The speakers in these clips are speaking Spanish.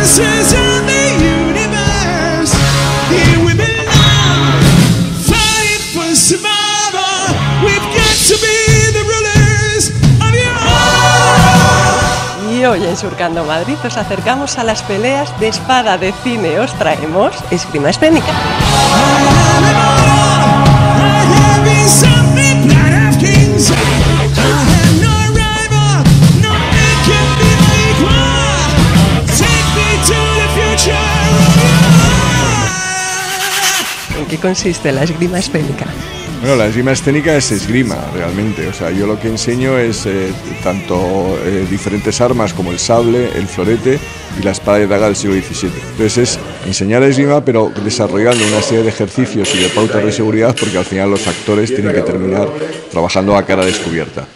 princes of the universe. Here we belong, fighting for survival. We've got to be the rulers of your heart. Y hoy en Surcando Madrid os acercamos a las peleas de espada de cine. Os traemos esgrima escénica. ¿En qué consiste la esgrima escénica? Bueno, la esgrima escénica es esgrima, realmente. O sea, yo lo que enseño es tanto diferentes armas como el sable, el florete y la espada y daga del siglo XVII. Entonces es enseñar esgrima, pero desarrollando una serie de ejercicios y de pautas de seguridad, porque al final los actores tienen que terminar trabajando a cara descubierta.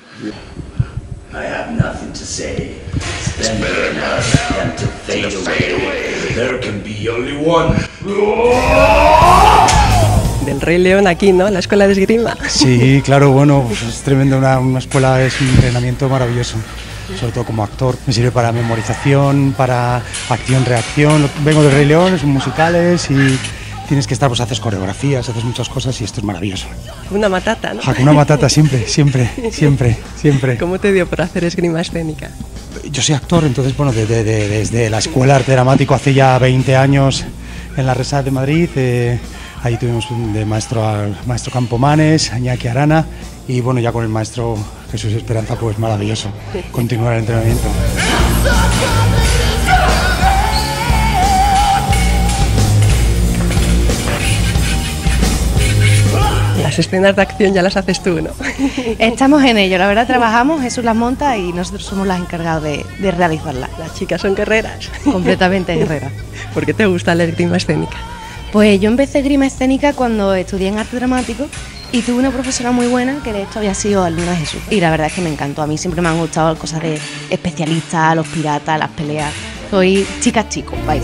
Del Rey León aquí, ¿no? La escuela de esgrima. Sí, claro, bueno, pues es tremendo, una escuela, es un entrenamiento maravilloso, sobre todo como actor. Me sirve para memorización, para acción-reacción. Vengo del Rey León, son musicales y tienes que estar, pues haces coreografías, haces muchas cosas y esto es maravilloso. Una matata, ¿no? Una matata siempre, siempre, siempre, siempre. ¿Cómo te dio por hacer esgrima escénica? Yo soy actor, entonces, bueno, desde la Escuela de Arte Dramático hace ya 20 años en la RESAD de Madrid. Ahí tuvimos de maestro al maestro Campomanes, a Iñaki Arana y bueno, ya con el maestro Jesús Esperanza, pues maravilloso continuar el entrenamiento. Las escenas de acción ya las haces tú, ¿no? Estamos en ello, la verdad trabajamos, Jesús las monta y nosotros somos las encargadas de realizarlas. Las chicas son guerreras. Completamente guerreras. ¿Por qué te gusta la esgrima escénica? Pues yo empecé esgrima escénica cuando estudié en arte dramático y tuve una profesora muy buena que de hecho había sido alumna de Jesús. Y la verdad es que me encantó, a mí siempre me han gustado cosas de especialistas, los piratas, las peleas. Soy chica chico, vais.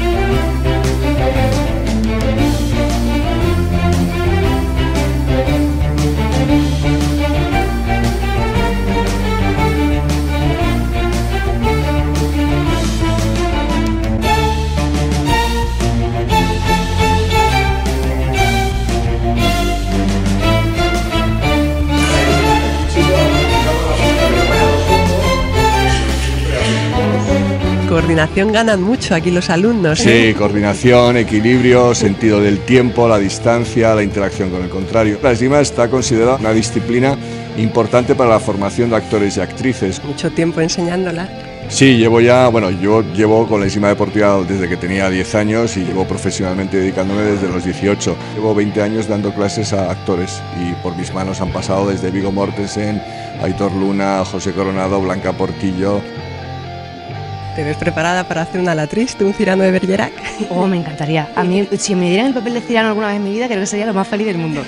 Coordinación ganan mucho aquí los alumnos. Sí, coordinación, equilibrio, sentido del tiempo, la distancia, la interacción con el contrario. La esgrima está considerada una disciplina importante para la formación de actores y actrices. Mucho tiempo enseñándola. Sí, yo llevo con la esgrima deportiva desde que tenía 10 años y llevo profesionalmente dedicándome desde los 18. Llevo 20 años dando clases a actores y por mis manos han pasado desde Viggo Mortensen, Aitor Luna, José Coronado, Blanca Portillo. ¿Te ves preparada para hacer una Latrice, un Cyrano de Bergerac? Oh, me encantaría. A mí, si me dieran el papel de Cyrano alguna vez en mi vida, creo que sería lo más feliz del mundo.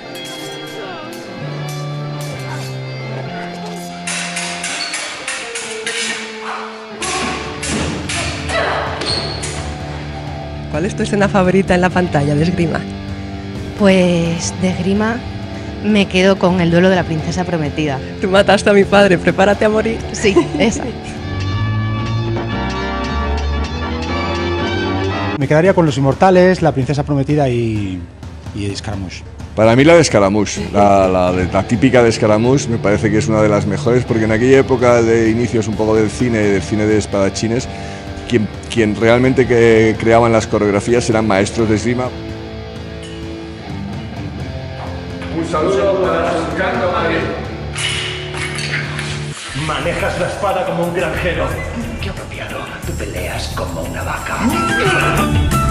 ¿Cuál es tu escena favorita en la pantalla de esgrima? Pues de esgrima me quedo con el duelo de la princesa prometida. Tú mataste a mi padre, prepárate a morir. Sí, esa. Me quedaría con Los Inmortales, La Princesa Prometida y Scaramouche. Para mí la de Scaramouche, la típica de Scaramouche me parece que es una de las mejores porque en aquella época de inicios un poco del cine de espadachines, quien realmente que creaban las coreografías eran maestros de esgrima. Un saludo para Surcando Madrid. Manejas la espada como un granjero. Qué apropiado. Tú peleas como una vaca.